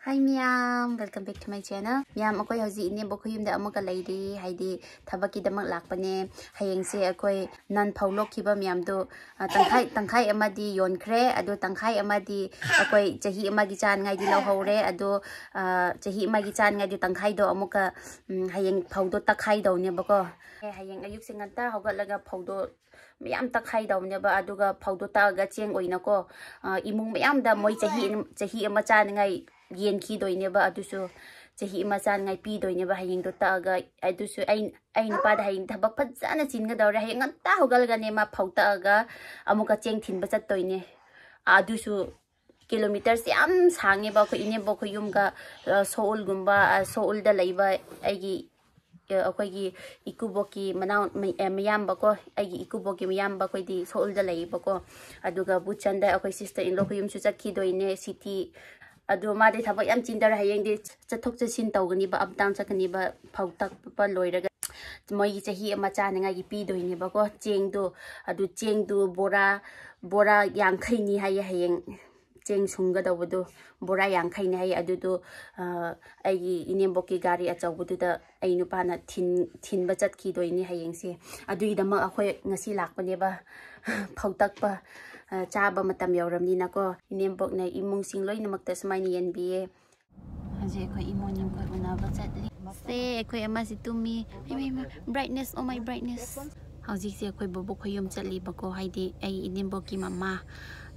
Hi Miam, welcome back to my channel. Miam, ako hoji ini boko yum da amuka lady haidi thabaki damak lakpane hayeng se akoi nan phawlok khiba miam do tangkhai amadi yonkre ado tangkhai amadi akoi chahi amagi chan ngai di law hore ado chahi amagi chan ngai di tangkhai do amuka hayeng phawdo takhai do ne bako hayeng ayuk singanta hogalaga phawdo mayam takhai daw ne ba aduga phawdo ta ga cheng oina ko imung mayam da moi chahi ama chan ngai yen ki doine ba adusu chahi ma chan ngai pi doine ba hayeng do ta ga adusu ai nupa da hayeng thabak phajana chin ga dawre hayeng anta hogal ga ne ma phauta ga amuka cheng thin ba chat toine adusu kilometer yam sange ba ko ine ba ko yum ga soul gumba soul da leiba aigi akoigi ikuboki manaw miyam ba ko aigi ikuboki miyam ba ko di soul da leiba ko aduga buchanda akoi sister in lo ko yum su chakhi doine city adu ma de thabak yam chin dar hayeng de chathok chhin tawgani ba up down chakani ba phautak pa loiraga moi chahi ama chananga gi pi doine ba ko cheng du bora yang khaini haye hayeng cheng sunga dawdu bora yang khaini haye adu do ai inemboki gari achawdu da ai nupa na thin ba chat ki doine hayeng se adu idama akhoi ngasi lakpane ba phautak pa chaba matam yauramni na ko inembok na imung sing loi namakta smaini nba haje ko imonim ko unaba chatli se ko ama si tumi brightness oh my brightness haji se ko bobo ko yum chatli bako haidi ai inembok ki mama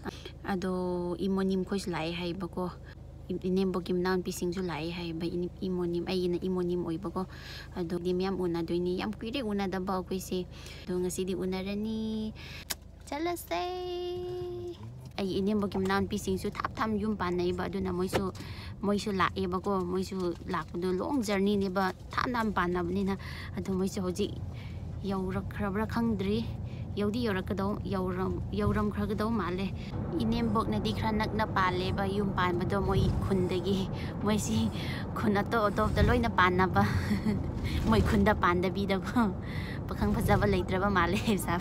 ado imonim ko slai hai bako inembok ki nan pising ju lai hai ba imonim ai na imonim oi bako ado dimiam una doini yam kuire una da ba ko se do ngasi di unarani Chala say ay inim bagim nan pising su tham yum panay ba do na moisu lae ba ko moisu lak do long journey ni ba tham panab ni na ado moisu hoji yaurak khrabra khangdri yaudi yorak do yauram khra do male inem bok na di khra nak na pale ba yum pan ba do moi khundagi moisi khuna to da loi na pan na ba moi khunda pan da bi da ko pakhang phajaba leitraba male sa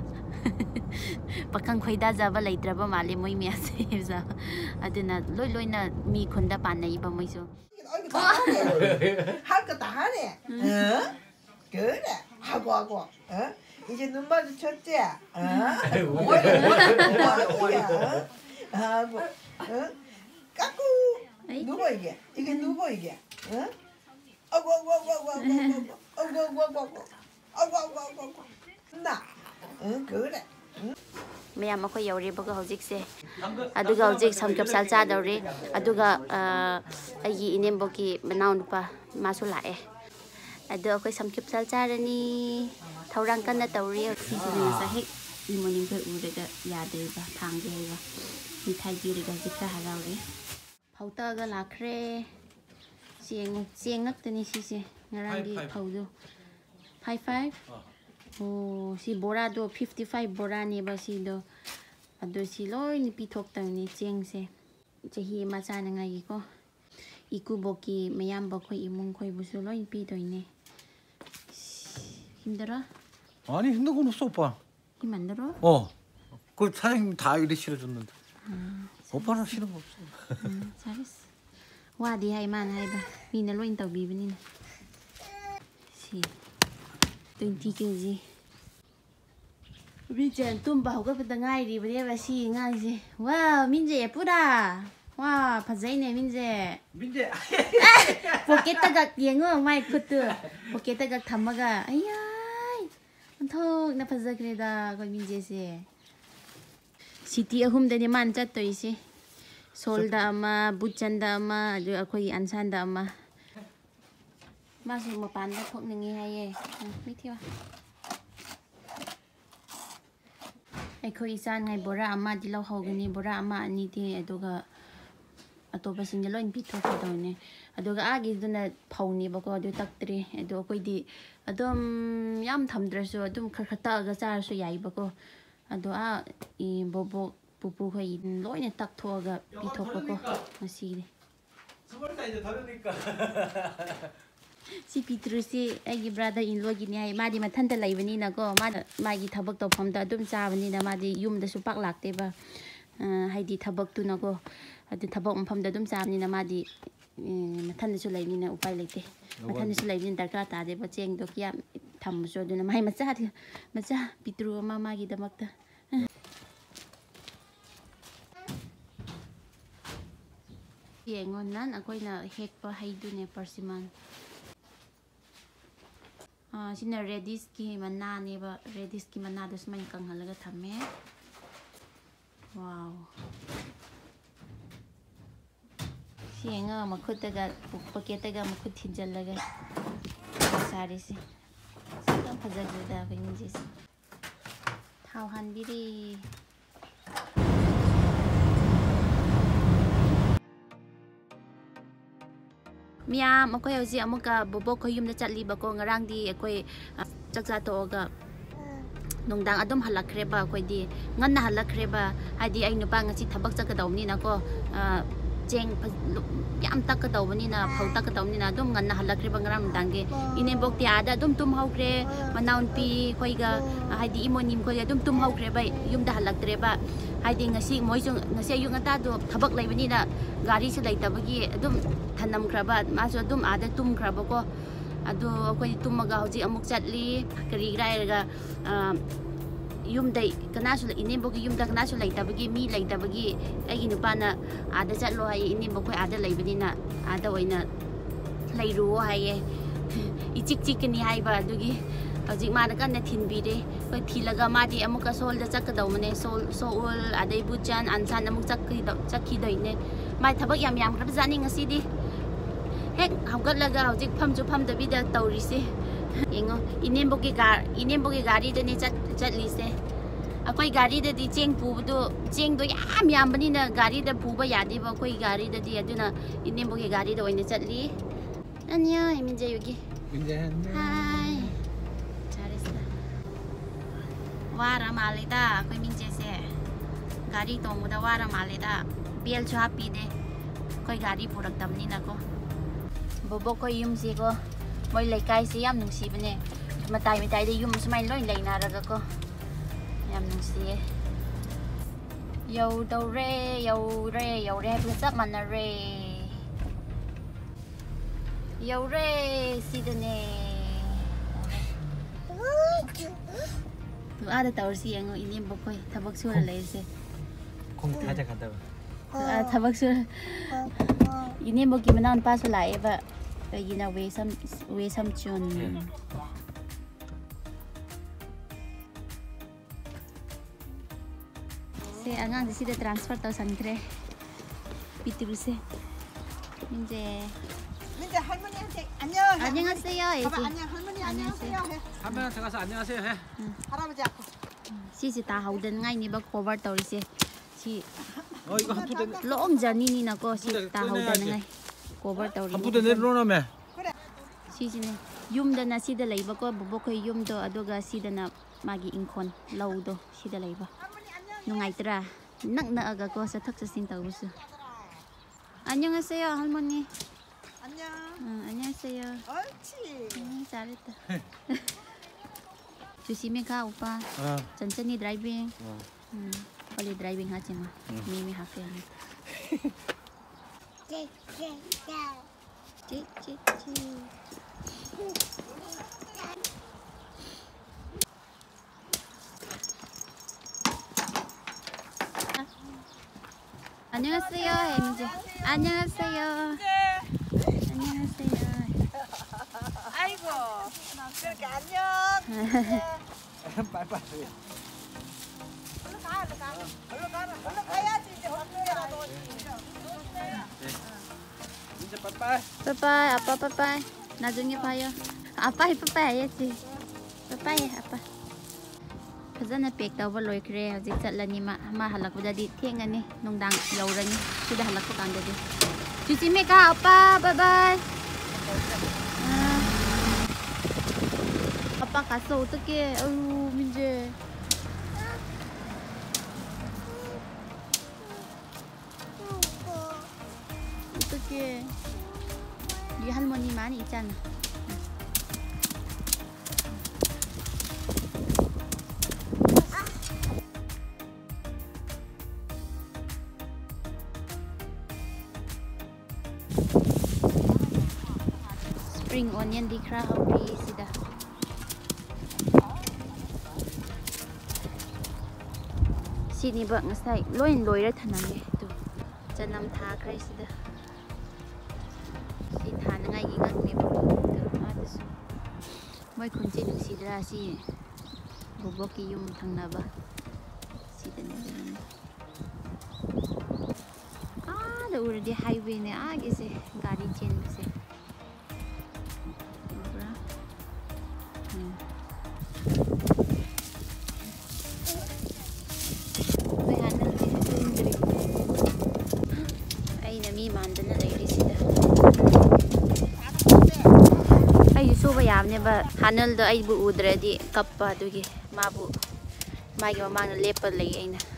pakang khoida jaba leitraba male moi mia se za aduna loi na mi khunda panai ba moi so 할 거 다 하네. 그래. 하고. 이제 눈 마주쳤지? 하고. 까꾸. 누구 이게? 이게 누구 이게? 아고. 나. 그래. Mayam ako yauri baga hojik se aduga hojik samkap salcha dawre aduga agi inemboki manaw nupa masu lae adu ako samkap salcha rani thaurang kan na tawri sisina sa hek imonim ko urega yade ba thangge ba mithai girega jikra haraure phauta ga lakre sieng nak tani sise ngarangi phaudo 55 Oh, si bora do 55 bora ni ba si do ado si loi ni pitok tang ni cheng se chahi ma cha na ngai ko ikuboki mayam ba khoi imung khoi bu su loi pi doine 힘들어? 아니 힘든 건 없어 오빠. 힘 안 들어? 그 사장님 다 이래 실어줬는데. 오빠는 싫은 거 없어. 잘했어. 와 di hay man hay ba mina loi tàu bi bani si 20 kg Vincent tumba hoga pata ngai ri bani ba si ngai si wow minje 예쁘다 와 파자이네 민재 포켓다가 yengo mai kutu 포켓다가 담마가 아야 안토 나 파자 그래다 거 민재세 시티 ahumdani man chattoisi solda ama buchanda ama adu akoi ansanda ama masu mapanda thokningi haye mithiwa aikoi san ngai bora ama dilaw hogani bora ama ani ti aduga atopa singa loin pi thok dawne aduga agi duna phawni bako adu taktri adu akoi di adum yam thamdrasu adum kharkhata ga charsu yai bako adu I bobo pupu khoi loina tak thoga pi thok bako masi 수월다 이제 다르니까. si Petrusi ai brother in law gini ai madi mathanta laibani na ko magi thabak to phomda dum chabani na madi yum da su pak lakte ba haidi thabak tu na ko adu thabak phomda dum chabani na madi ꯃꯊꯟꯗꯁꯨ ꯂꯩꯕꯅꯤꯅ ꯎꯄꯥꯏ ꯂꯩꯇꯦ ꯃꯊꯟꯗꯁꯨ ꯂꯩꯕꯅꯤꯅ ꯗꯔꯀꯥꯔ ꯇꯥꯗꯦꯕ ꯆꯦꯡꯗꯣ ꯀꯌꯥꯝ ꯊꯝꯃꯁꯨ ꯑꯗꯨꯅ ꯃꯥꯏ ꯃꯆꯥ ꯄꯤꯇ꯭ꯔꯨ ꯑꯃ ꯃꯥꯒꯤꯗꯃꯛꯇ ꯌꯦꯡꯉꯣ ꯅꯍꯥꯟ ꯑꯩꯈꯣꯏꯅ ꯍꯦꯛꯄ ꯍꯩꯗꯨꯅꯦ ꯄꯔꯁꯤꯃꯟ ꯁꯤꯅ ꯔꯦꯗꯤꯁꯀꯤ ꯃꯅꯥꯅꯦꯕ ꯔꯦꯗꯤꯁꯀꯤ ꯃꯅꯥꯗꯣ ꯁꯨꯃꯥꯏꯅ ꯀꯪꯍꯜꯂꯒ ꯊꯝꯃꯦ ꯋꯥꯎ ꯌꯦꯡꯉꯣ ꯃꯈꯨꯠꯇꯒ ꯄꯣꯀꯦꯠꯇꯒ ꯃꯈꯨꯠ ꯊꯤꯟꯖꯜꯂꯒ ꯁꯥꯔꯤꯁꯦ ꯌꯥꯝ ꯐꯖꯈ꯭ꯔꯦꯗ ꯑꯩꯈꯣꯏ ꯃꯤꯡꯁꯦ ꯊꯥꯎ ꯍꯥꯟꯕꯤꯔꯤ ꯃꯤꯌꯥꯝ ꯑꯩꯈꯣꯏ ꯍꯧꯖꯤꯛ ꯑꯃꯨꯛꯀ ꯕꯣꯕꯣꯛ ꯈꯣꯏ ꯌꯨꯝꯗ ꯆꯠꯂꯤꯕꯀꯣ ꯉꯔꯥꯡꯗꯤ ꯑꯩꯈꯣꯏ ꯆꯥꯛꯆꯥ ꯇꯣꯛꯑꯒ ꯅꯨꯡꯗꯥꯡ ꯑꯗꯨꯝ ꯍꯜꯂꯛꯈ꯭ꯔꯦꯕ ꯑꯩꯈꯣꯏꯗꯤ ꯉꯟꯅ ꯍꯜꯂꯛꯈ꯭ꯔꯦꯕ ꯍꯥꯏꯗꯤ ꯑꯩ ꯅꯨꯄꯥ ꯉꯁꯤ ꯊꯕꯛ ꯆꯠꯀꯗꯧꯕꯅꯤꯅꯀꯣ ꯆꯦꯡ ꯌꯥꯝ ꯇꯛꯀꯗꯧꯕꯅꯤꯅ ꯐꯧ ꯇꯛꯀꯗꯧꯕꯅꯤꯅ ꯑꯗꯨꯝ ꯉꯟꯅ ꯍꯜꯂꯛꯈ꯭ꯔꯦꯕ ꯉꯔꯥꯡ ꯅꯨꯡꯗꯥꯡꯒꯤ ꯏꯅꯦꯝꯕꯣꯛꯇꯤ ꯑꯥꯗ ꯑꯗꯨꯝ ꯇꯨꯝꯍꯧꯈ꯭ꯔꯦ ꯃꯅꯥꯎꯅꯨꯄꯤ ꯈꯣꯏꯒ ꯍꯥꯏꯗꯤ ꯏꯃꯣꯏꯅꯤꯝ ꯈꯣꯏꯒ ꯑꯗꯨꯝ ꯇꯨꯝꯍꯧꯈ꯭ꯔꯦꯕ ꯌꯨꯝꯗ ꯍꯜꯂꯛꯇ꯭ꯔꯦꯕ ꯍꯥꯏꯗꯤ ꯃꯣꯏꯁꯨ ꯉꯁꯤ ꯑꯌꯨꯛ ꯉꯟꯇꯥꯗꯣ ꯊꯕꯛ ꯂꯩꯕꯅꯤꯅ ꯒꯥꯔꯤꯁꯨ ꯂꯩꯇꯕꯒꯤ ꯑꯗꯨꯝ ꯊꯅꯝꯈ꯭ꯔꯕ ꯃꯥꯁꯨ ꯑꯗꯨꯝ ꯑꯥꯗ ꯇꯨꯝꯈ꯭ꯔꯕꯀꯣ ꯑꯗꯨ ꯑꯩꯈꯣꯏ ꯇꯨꯝꯃꯒ ꯍꯧꯖꯤꯛ ꯑꯃꯨꯛ ꯆꯠꯂꯤ ꯀꯔꯤꯒꯤꯔꯥ ꯍꯥꯏꯔꯒ ꯌꯨꯝꯗ ꯀꯅꯥꯁꯨ ꯏꯅꯦꯝꯕꯣꯛꯒꯤ ꯌꯨꯝꯗ ꯀꯅꯥꯁꯨ ꯂꯩꯇꯕꯒꯤ ꯃꯤ ꯂꯩꯇꯕꯒꯤ ꯑꯩꯒꯤ ꯅꯨꯄꯥꯅ ꯑꯥꯗ ꯆꯠꯂꯣ ꯍꯥꯏꯌꯦ ꯏꯅꯦꯝꯕꯣꯛ ꯈꯣꯏ ꯑꯥꯗ ꯂꯩꯕꯅꯤ나 ꯑꯥꯗ ꯑꯣꯏꯅ ꯂꯩꯔꯨꯑꯣ ꯍꯥꯏꯌꯦ 이찍 찍ꯀꯅꯤ ꯍꯥꯏꯕ ꯑꯗꯨꯒꯤ ꯍꯧꯖꯤꯛ ꯃꯥꯅ ꯀꯟꯅ ꯊꯤꯟꯕꯤꯔꯦ ꯑꯩꯈꯣꯏ ꯊꯤꯜꯂꯒ ꯃꯥꯗꯤ ꯑꯃꯨꯛꯀ ꯁꯣꯜꯗ ꯆꯠꯀꯗꯧꯕꯅꯦ ꯁꯣꯜ ꯑꯗꯩ ꯕꯨꯆꯥꯟ ꯑꯟꯁꯥꯟ ꯑꯃꯨꯛ ꯆꯠꯈꯤꯗꯣꯏꯅꯦ ꯃꯥꯏ ꯊꯕꯛ ꯌꯥꯝ ꯌꯥꯝꯈ꯭ꯔꯕꯖꯥꯠꯅꯤ ꯉꯁꯤꯗꯤ ꯍꯦꯛ ꯍꯧꯒꯠꯂꯒ ꯍꯧꯖꯤꯛ ꯐꯝꯁꯨ ꯐꯝꯗꯕꯤꯗ ꯇꯧꯔꯤꯁꯦ ꯌꯦꯡꯉꯣ 이nem복의 가리더니 ꯆꯠꯂꯤꯁꯦ ꯑꯩꯈꯣꯏ ꯒꯥꯔꯤꯗꯗꯤ ꯆꯦꯡ ꯄꯨꯕꯗꯣ ꯆꯦꯡꯗꯣ ꯌꯥꯝ ꯌꯥꯝꯕꯅꯤꯅ ꯒꯥꯔꯤꯗ ꯄꯨꯕ ꯌꯥꯗꯦꯕ ꯑꯩꯈꯣꯏ ꯒꯥꯔꯤꯗꯗꯤ ꯑꯗꯨꯅ 이nem복의 가리ꯗ 어디나 ꯆꯠꯂꯤ 안녕 이민재 여기 하이 잘했어 와라 말이다 ꯑꯩꯈꯣꯏ 민재ꯁꯦ 가리 ꯇꯣꯡꯕꯗ 와라 말이다 벨ꯁꯨ ꯍꯥꯞꯄꯤꯗꯦ ꯑꯩꯈꯣꯏ ꯒꯥꯔꯤ ꯄꯨꯔꯛꯇꯕꯅꯤꯅꯀꯣ ꯕꯣꯕꯣꯛꯈꯣꯏ ꯌꯨꯝꯁꯤꯀꯣ ꯃꯣꯏ ꯂꯩꯀꯥꯏꯁꯦ ꯌꯥꯝ ꯅꯨꯡꯁꯤꯕꯅꯦ ꯃꯇꯥꯏꯗ ꯌꯨꯝ ꯁꯨꯃꯥꯏꯅ ꯂꯣꯏ ꯂꯩꯅꯔꯒꯀꯣ ꯌꯥꯝ ꯅꯨꯡꯁꯤꯌꯦ ꯌꯧꯔꯦ ꯍꯥꯏꯕꯒ ꯆꯞ ꯃꯥꯟꯅꯔꯦ 여우래 시드네 아다 타오르시 양어 이님복 거의 타박 수라 레이세 공 타자 간다고 타박 수 이님복이 만나온 빠서 라이바 이나 외삼촌 세 안gang 시대 트랜스퍼 또 산그래 비트루세 이제 민재 할머니한테 안녕. 안녕하세요. 봐봐 안녕 할머니 안녕하세요. 할머니한테 가서 안녕하세요 해. 할아버지 앞에. 시지 다 하우던 ngay 봐 cover 떠리세. 시 이거 한 푸대 long journey니나고 시다 하우던 ngay cover 떠리. 한 푸대 내려놓으면. 그래. 시지네 yumdana sida laiba ko bobokhoy yumdo aduga sidana magi inkhon lawdo sida laiba. Nungaytra naknaaga ko sa taksasin tawuso. 안녕하세요 할머니. 안녕. 안녕하세요. 옳지. 잘했다. 조심히 가 오빠. 천천히 드라이빙. 빨리 드라이빙 하지 마. 미미 할게. 안녕하세요, 엠지. 안녕하세요. 안녕하세요. 아이고. 그렇게 안녕. 빨빨. 얼른 가야지 이제 혼내라도. 이제 빨빨. 빠빠이, 아빠 빠빠이. 나중에 봐요. 아빠이 빠빠이 해야지. 빠빠이, 아빠. फजन पैक तब लोख्रे हजिक चलनी मा हलकदी थेंगनी नुंदांग यौरनी सिदा हलकप कांददी चुचिमे का अपा बाय बाय अपा 갔어 어떡해 아유 민재 어떡해 네 할머니 많이 있잖아 spring onion ดีครับเอาดีสิดาสีนี้แบบงั้นใส่ลอยแล้วทันนั้นเลยดูจะนำทาใครสิดาสีทานยังไงยิ่งงักเนี่ยดูมาดูสิไม่คุณจะดูสิดาสิบุบกี้ยุ่งทางนาบะสีดาเนี่ยdah udah di highway ni gitu gari chen gitu berapa behanan itu indri ay nami mandan na lady sida ay so ba yam ne ba hanal do ay bu udre di kappa dugi mabu mai ga mang na lepal lay ay na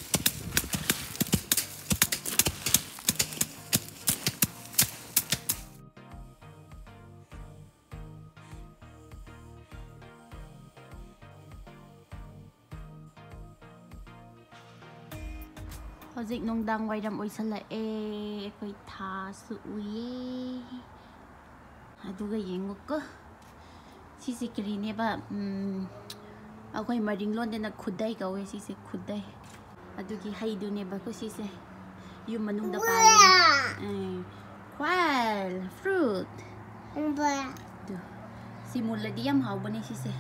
hojik nong dang wai dam oi sala koi tha su uye aduga yengo ko sisi kri ne ba akoi maring lon de na khudai ka we sisi khudai adugi haidu ne ba ko sisi yum manung da pa kwal fruit du simula diam hau bane sisi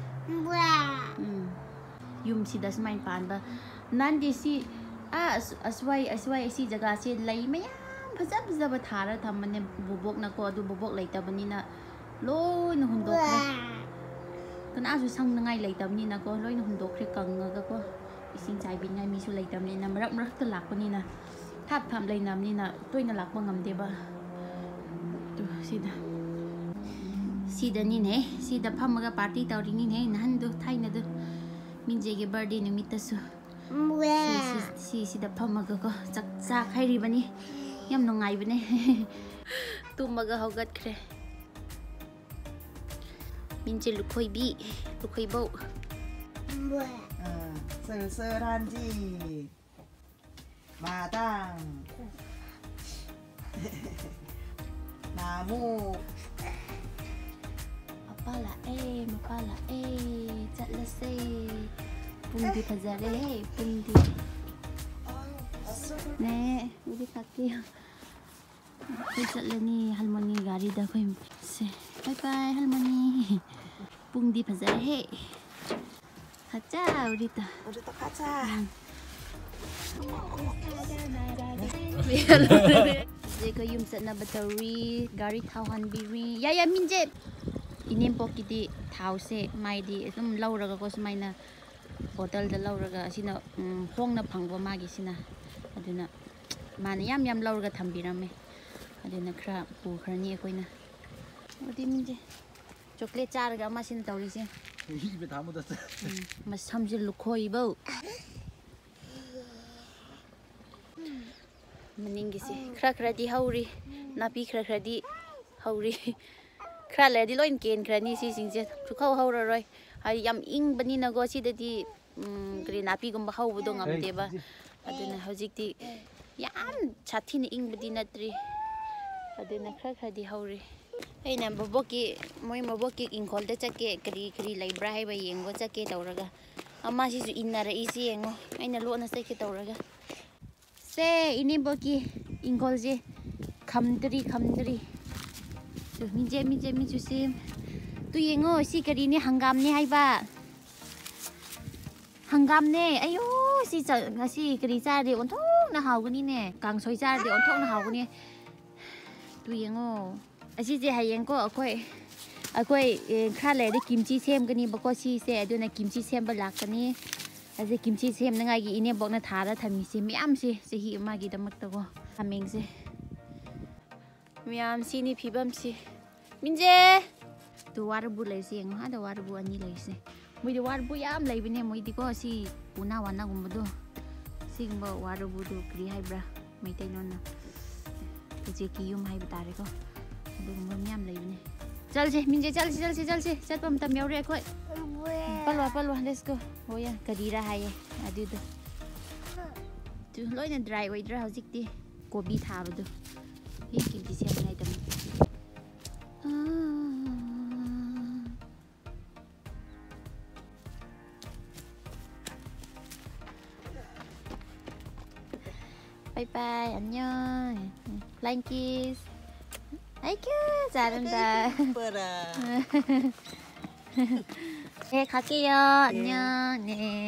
yum si das main pan ba nan de si aswai si jaga se lai mayam faza ba thara thamane bubok na ko adu bubok lai tabani na loi na hundok re kana asu sang na ngai lai tabani na ko loi na hundok re kang ga ko ising chai bin ngai mi su lai tabani na marak ta lak pani na thap tham lai nam ni na toi na lak ba ngam de ba tu sida ni ne sida phamaga party tawri ni ne nan do thai na do minje ge birthday numit ta su sida phamaga ko chak khairi bani yam nongai bane tumaga hogat khre minje lukhoi bo sơ ran ji ma tang namu mapala chatla se pundi phajare pundi ne udi khaki koi chatlani halmoni gari da koi se bye bye halmoni pundi phajare he khacha urita 가자 Jeka yum satna battery gari thau han biri ya minje inem pokiti thau se mai di sum lauraga ko sumaina bottle da lauraga asina hongna phangwa magi sina aduna mana yam lauraga thambirame aduna khra pu khrani koina odi minje chocolate charga masin tawri se 입에 다 묻었어. masamjil lukhoi bo maningisi khra di hauri napi khra di hauri khra le di loin ken khra ni si singje thukhau haura roi hai yam ing bani na go si da di gri napi gum ba hau bu do ngam de ba aduna hojik ti yam chathi ni ing badi natri aduna khra di hauri ai na boboki moi moboki ingkol da chake kri laibra hai ba yengo chake tawraga ama si su inara isi yengo aina lo na sai ke tawraga se ini boki ingkol je khamdri tu minje sim tu yengo si kri ni hangam ni hai ba hangam ne ayo si cha ngasi kri cha de on thok na hau gani ne kang soi cha de on thok na hau gani tu yengo asi je hayeng ko akoi kha le de kimchi sem gani bako si se aduna kimchi sem ba lak kani ase kimchi sem na ngai gi ine bok na thara thami se miam se hi ma gi damak ta ko hameng se miam si ni phibam si minje tu war bu le se ngha da war bu ani le se moi de war bu yam lai bine moi di ko si una wana gum do si gum war bu du kri hai bra mai tai non na je ki yum hai batare ko Belum nyam lagi ni. Jalse, minje jalse. Satu matam yaure koi. Palwa, let's go. Oh ya, kadira hai. Adu tu. Tu loi na dry way dry hojik ti. Kobi tha badu. Hi kim ti siam nai tam. 바이바이 안녕 플라잉 키스 아이큐 잘한다 이뻐라. 네 갈게요 안녕 네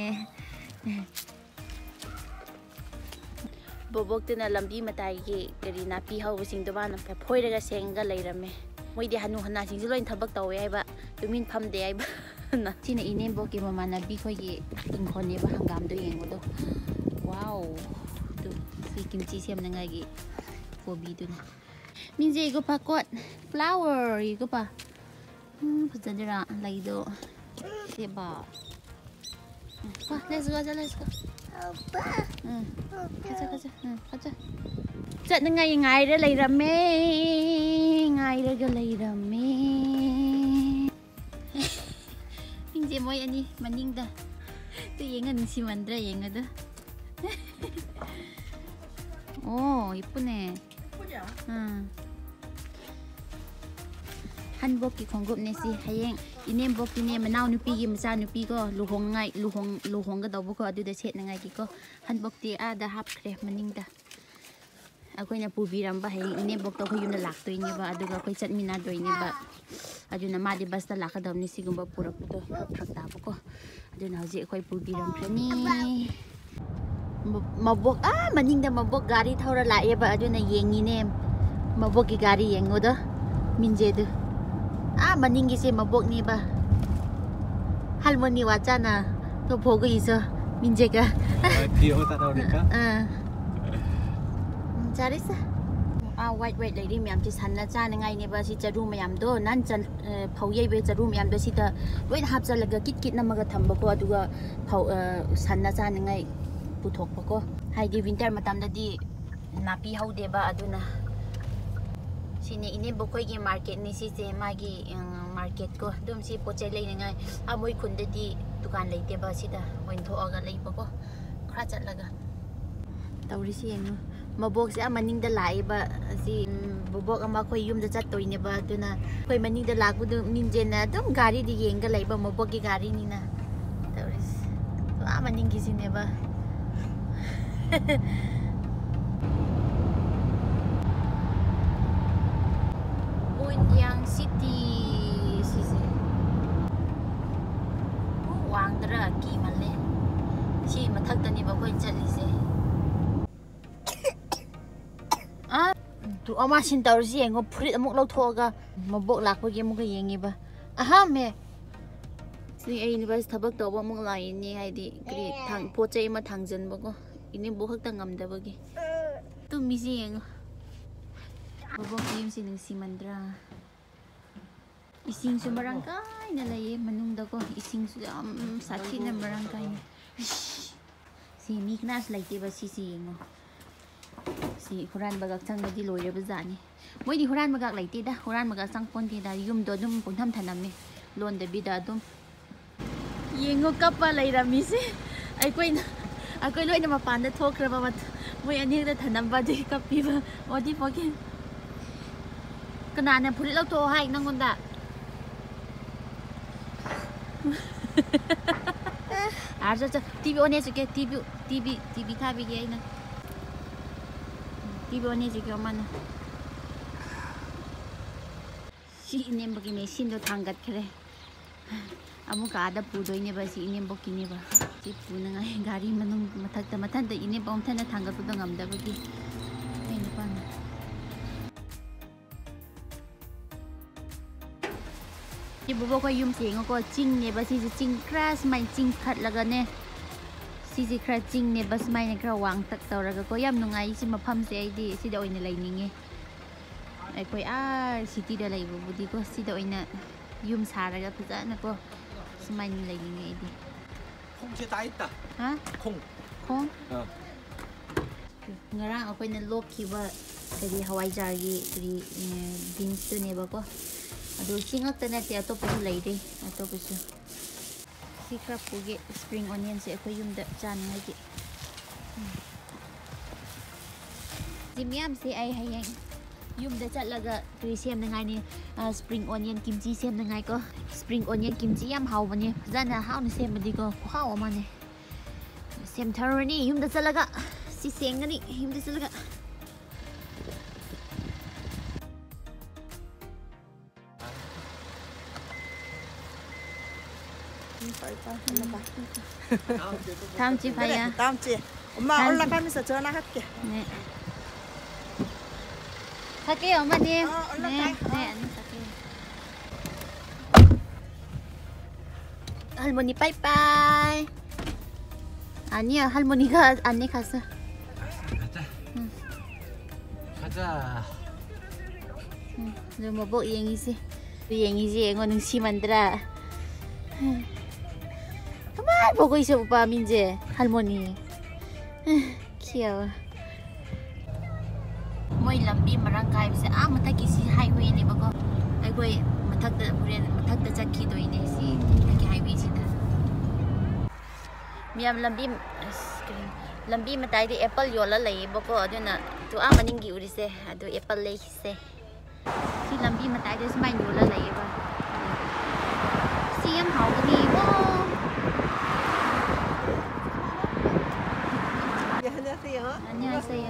보복드나 람비 마타이기 그리 나피 하우싱도 바나 포이르가 생가 레이라메 모이디 하누 하나싱지 로인 타박 타오에 하이바 유민 팜데 하이바 나 지네 이네보기 마마나 비코기 인코네바 한감도 옌고도 와우 또 김치 셈나가기 고비도나 민지 이거 바꽃 플라워 이거 봐 부자들아 라이도 대박 와 let's go let's go 가자 가자 가자 chợ ngày ngày đó lấy rầm mê ngày đó cho lấy rầm mê mình chỉ mới anh đi mà nhìn ta tôi 얘가 눈치 만들어 얘가도 오 이쁘네 이쁘죠? 응 한복기 공급네시 하행 이nem복기네 마나우 누피기 마자 누피고 루홍ngay 루홍가 더보고 아두다 셋나가기고 한복디 아다 합크레 마닝다 ꯑꯩꯈꯣꯏꯅ ꯄꯨꯕꯤꯔꯝꯕ ꯍꯌꯦꯡ ꯏꯅꯦꯝꯕꯣꯛꯇ ꯑꯩꯈꯣꯏ ꯌꯨꯝꯗ ꯂꯥꯛꯇꯣꯏꯅꯦꯕ ꯑꯗꯨꯒ ꯑꯩꯈꯣꯏ ꯆꯠꯃꯤꯟꯅꯗꯣꯏꯅꯦꯕ ꯑꯗꯨꯅ ꯃꯥꯗꯤ ꯕꯁꯇ ꯂꯥꯛꯀꯗꯕꯅꯤ ꯁꯤꯒꯨꯝꯕ ꯄꯨꯔꯛꯄꯗꯣ ꯐꯔꯛ ꯇꯥꯕꯀꯣ ꯑꯗꯨꯅ ꯍꯧꯖꯤꯛ ꯑꯩꯈꯣꯏ ꯄꯨꯕꯤꯔꯝꯈ꯭ꯔꯅꯤ ꯃꯕꯣꯛ ꯃꯅꯤꯡꯗ ꯃꯕꯣꯛ ꯒꯥꯔꯤ ꯊꯧꯔ ꯂꯥꯛꯑꯦꯕ ꯑꯗꯨꯅ ꯌꯦꯡꯉꯤꯅꯦ ꯃꯕꯣꯛꯀꯤ ꯒꯥꯔꯤ ꯌꯦꯡꯉꯣꯗꯣ ꯃꯤꯟꯖꯦꯗꯨ ꯃꯅꯤꯡꯒꯤꯁꯦ ꯃꯕꯣꯛꯅꯦꯕ 할머니 왔잖아 또 보고 있어 민재가 비 오다 나오니까 잘했어. white red lady ꯃꯌꯥꯝꯁꯤ ꯁꯟꯅ ꯆꯥꯅꯉꯥꯏꯅꯦꯕ ꯁꯤ ꯆꯔꯨ ꯃꯌꯥꯝꯗꯣ ꯅꯥꯟ ꯐꯧ ꯌꯩꯕ ꯆꯔꯨ ꯃꯌꯥꯝꯗꯣ ꯁꯤꯗ ꯂꯣꯏꯅ ꯍꯥꯞꯆꯜꯂꯒ ꯀꯤꯠ ꯀꯤꯠ ꯅꯝꯃꯒ ꯊꯝꯕꯀꯣ ꯑꯗꯨꯒ ꯁꯟꯅ ꯆꯥꯅꯉꯥꯏ ꯄꯨꯊꯣꯛꯄꯀꯣ ꯍꯥꯏꯗꯤ ꯋꯤꯟꯇꯔ ꯃꯇꯝꯗꯗꯤ ꯅꯥꯄꯤ ꯍꯧꯗꯦꯕ ꯑꯗꯨꯅ ꯁꯤꯅꯦ ꯏꯅꯦꯕꯣꯛꯈꯣꯏꯒꯤ ꯃꯥꯔꯀꯦꯠꯅꯤ ꯁꯤꯁꯦ ꯃꯥꯒꯤ ꯃꯥꯔꯀꯦꯠꯀꯣ ꯑꯗꯨꯝ ꯁꯤ ꯄꯣꯠꯆꯩ ꯂꯩꯅꯉꯥꯏ ꯃꯣꯏ ꯈꯨꯟꯗꯗꯤ ꯗꯨꯀꯥꯟ ꯂꯩꯇꯦꯕ ꯁꯤꯗ ꯑꯣꯏꯅ ꯊꯣꯛꯑꯒ ꯂꯩꯕꯀꯣ ꯈꯔ ꯆꯠꯂꯒ ꯇꯧꯔꯤꯁꯤ ꯌꯦꯡꯉꯨ ꯃꯕꯣꯛꯁꯦ ꯃꯅꯤꯡꯗ ꯂꯥꯛꯏꯕ ꯑꯁꯤ ꯕꯣꯕꯣꯛ ꯑꯃ ꯑꯩꯈꯣꯏ ꯌꯨꯝꯗ ꯆꯠꯇꯣꯏꯅꯦꯕ ꯑꯗꯨꯅ ꯑꯩꯈꯣꯏ ꯃꯅꯤꯡꯗ ꯂꯥꯛꯄꯗꯨ ꯃꯤꯟꯖꯦꯅ ꯑꯗꯨꯝ ꯒꯥꯔꯤꯗꯤ ꯌꯦꯡꯒ ꯂꯩꯕ ꯃꯕꯣꯛꯀꯤ ꯒꯥꯔꯤꯅꯤꯅ ꯇꯧꯔꯤꯁꯤ ꯃꯅꯤꯡꯒꯤꯁꯤꯅꯦꯕ ꯃꯣꯏꯟꯌꯥꯡ 시티 시세 왕ꯗꯔ ꯀꯤꯃꯜꯂꯦ ꯁꯤ ꯃꯊꯛꯇꯅꯦꯕ ꯑꯩꯈꯣꯏ ꯆꯠꯂꯤꯁꯦ ꯑꯃ ꯁꯤꯟ ꯇꯧꯔꯤꯁꯤ ꯌꯦꯡꯉꯣ ꯐꯨꯔꯤꯠ ꯑꯃꯨꯛ ꯂꯧꯊꯣꯛꯑꯒ ꯃꯕꯣꯛ ꯂꯥꯛꯄꯒꯤ ꯑꯃꯨꯛꯀ ꯌꯦꯡꯉꯤꯕ ꯑꯍꯥꯝꯃꯦ ꯁꯤ ꯑꯩ ꯕꯁ ꯊꯕꯛ ꯇꯧꯕ ꯑꯃꯨꯛ ꯂꯥꯛꯏꯅꯦ ꯍꯥꯏꯗꯤ ꯀꯔꯤ ꯄꯣꯠ ꯆꯩ ꯑꯃ ꯊꯥꯡꯖꯟꯕꯀꯣ ꯏꯅꯦꯝꯕꯣꯛ ꯈꯛꯇ ꯉꯝꯗꯕꯒꯤ ꯇꯨꯝꯃꯤꯁꯤ ꯌꯦꯡꯉꯣ ꯃꯕꯣꯛꯀꯤ ꯌꯨꯝꯁꯤ ꯅꯨꯡꯁꯤꯃꯟꯗ꯭ꯔꯥ 이싱수 marang kaina laye manungdako 이싱수 yam sathina marang kaina si mi knas laite ba si yengo si huran bagak changdi loire ba jani moi di huran bagak laite da huran bagak chang ponti da yumdo dum puntham thaname lon da bida dum yengo kappa lairami se akoi loina mapan da thokra ba moi ani da thanam ba di kappi ba odi pokin kanana phuri lau to hai nangonda 알았어, TV on 해줄게. TV 타비게 이나. TV on 해줄게 엄마는. 시 이nem복이 메신도 당gat 그래. 아무 가다 부도이네 봐. 시 이nem복이네 봐. 시 부능아 가리 만ung 마탄다 이nem복 엄탄다 당gat도 ngam다 거기. 이네 봐. 이 보보가 윰싱 거 찡네 바시지 찡 크라스 마이 찡 컷라가네 시지 크라 찡네 바스 마이네 크라 왕딱 떠라가 거 얌 누가이 시 마팜세 아이디 시다 오이네 라이닝에 아이코이 시티다 라이브 부디고 시다 오이나 윰 사라가 부자나 거 스마이니 라이닝에 아이디 콩새 다 있다. 하? 콩. 콩? ngarang akoy na lokhiba kari hawaijargi kari beans to neba ko ado singak na ti ato pa laide ato ko si crab pugi spring onion si akoy yung chan ngai Jimyam si ay hayang yung da chalaga kari siyam na ngai ni spring onion kimchi siyam na ngai ko spring onion kimchi yam haw ba ni jana haw ni siyam di ko haw ma ni siyam tharani yung da chalaga 시 쌩가니 힘들 쓸까? 다음 주 봐요. 다음 주에 엄마 올라가면서 전화할게. 네. 갈게요, 어머님. 올라가. 네, 네, 안녕 갈게요. 할머니 빠이빠이. 아니야, 할머니가 안내 갔어. 가자. 응. 가자. Rồi một bộ yên gì yên gì ngon nướng xi 만들어. 가만 보고 있어 오빠 민재 할머니. 귀여워. Mỗi lambi marang kai bisa mataki si highway ni bago. Ai goi mathakda buren mathakda chakki doine si taki highway sida. Miam lambi matai di apple yola lei bago aduna tu maningi urise adu apple lei hisse. Si lambi matai di smai yola lei ba. Si yam hau ni wo. 안녕하세요. 안녕하세요.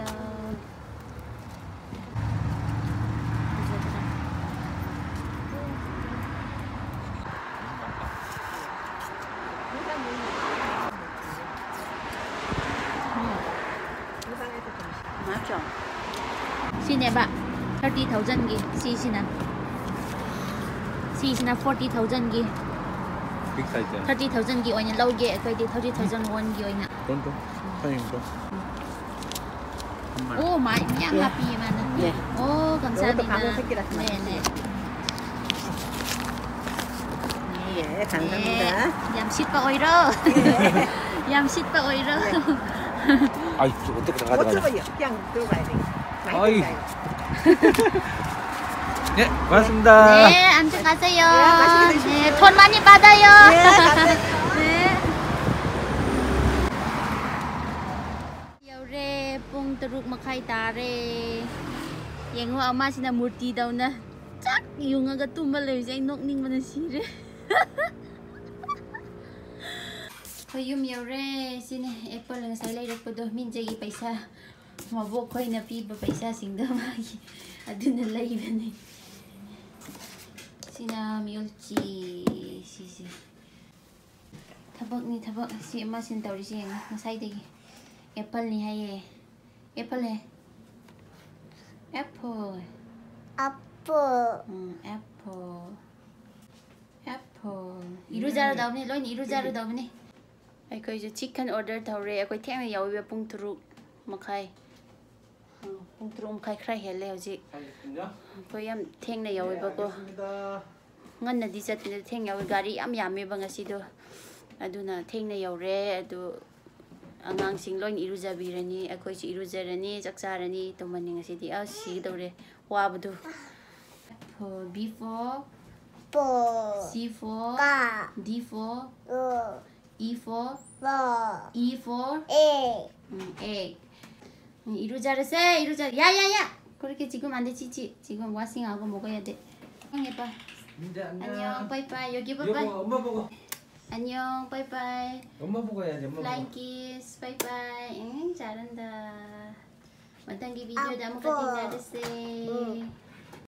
맞죠? 시내봐 30,000기 시시나 40,000기 빅 사이즈. 30,000기 오냐 lau게 거기 30,000 원기 오냐 런던. 사장님도. 오 많이 양 하피만 네. 오 감사합니다 이것도 새끼라 네네 예, 감사합니다. 얌싯바 오이로 얌싯바 오이로 아이 어떻게 다 못 가져가냐. 들어요. 그냥 들어가야 돼. 아이. 많이 들어가요. 네, 고맙습니다. 네 앉아 가세요 맛있게 드십시오. 네, 돈 많이 받아요 네, 감사합니다. 네. Yaure pung teruk makai tare. Yang wa ama sina murti daw na. Chak yung aga tumbal le jay nok ning man sire. Khoyum yaure sine apple ng sai lai rak do min jay paisa. Mabok khoy na pi ba paisa sing da magi. Aduna lai bani. Sina milchi si. Tabak ni tabak si ama sin tawri si yang nasay dagi. Apple ni haye. Apple hai. Apple. Apple. Apple. 이루자로 나오네. 로인 이루자로 나오네. 아이고 이제 치킨 order tawre. 아이고 템에 야우베 뿡 트룩 마카이. 뿡 트룩 마카이 크라이 헬레 호지. 거얌 탱내 야우베고. nganna di chat ne theng yaw gari am yame banga sido aduna theng na yawre adu angang sing loin irujabirani akoi chi irujarani chakcharani tomani ngasi di a si dore wabdu b4 c4 d4 e4 e4 a 이루자르세 이루자 야야야 그렇게 지금 안 돼 치치 지금 와싱하고 먹어야 돼 해봐 안녕 빠이빠이 여기 빠이빠이 여보 엄마 보고. 안녕 빠이빠이 엄마 보고 해야지. 엄마 플라잉 보고. 키스 빠이빠이 응 잘한다 만땅기 비디오 다음까지 기다렸어